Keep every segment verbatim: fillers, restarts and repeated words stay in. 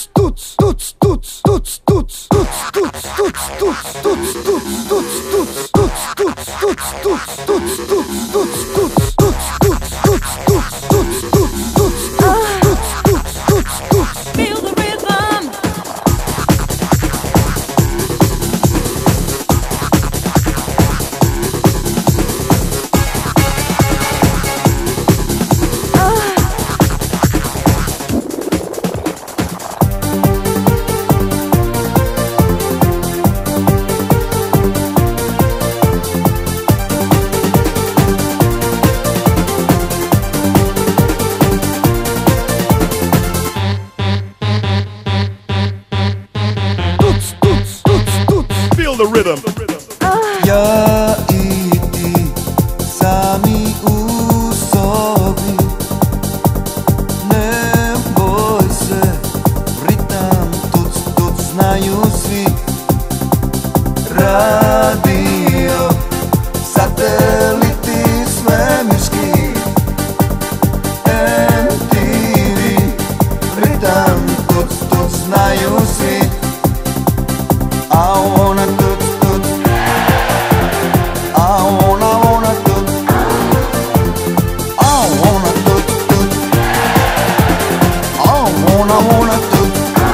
The rhythm. Ja i ti sami u sobi, ne boj se, ritam tuc tuc znaju svi. Radio, sateliti svemirski, M T V, ritam tuc tuc znaju svi. I wanna tuc tuc, I wanna wanna tuc, I wanna tuc tuc, I wanna wanna tuc.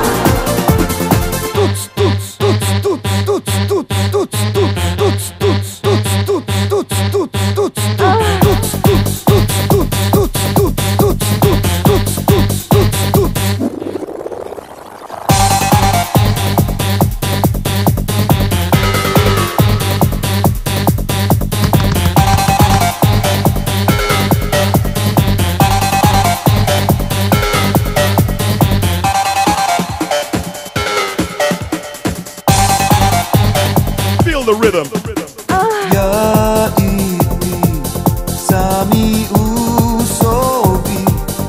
Tuc tuc tuc tuc tuc tuc tuc tuc tuc tuc tuc tuc tuc tuc tuc The rhythm. Ja i ti sami u sobi,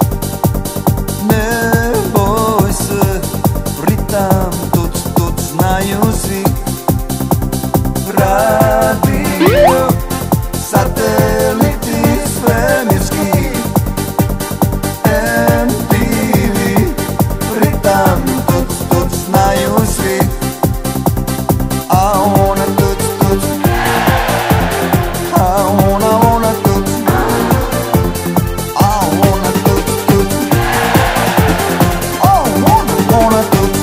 ne boj se, ritam tuc tuc znaju svi. Radio, sateliti svemirski, M T V, ritam tuc tuc znaju svi. I wanna tuc tuc, I wanna wanna tuc, I wanna tuc tuc, I wanna wanna tuc.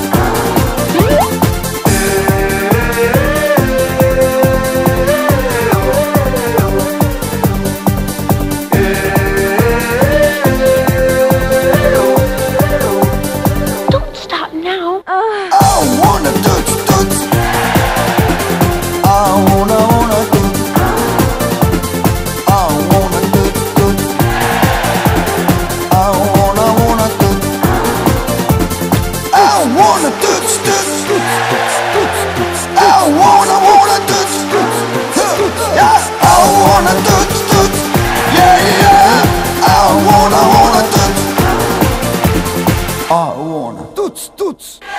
Don't stop now. I wanna tuc tuc, I wanna wanna tuc, I wanna tuc tuc, I wanna wanna tuc, I wanna tuc tuc, I wanna wanna tuc, yeah, I wanna tuc tuc, yeah yeah, I wanna wanna tuc, I wanna tuc tuc.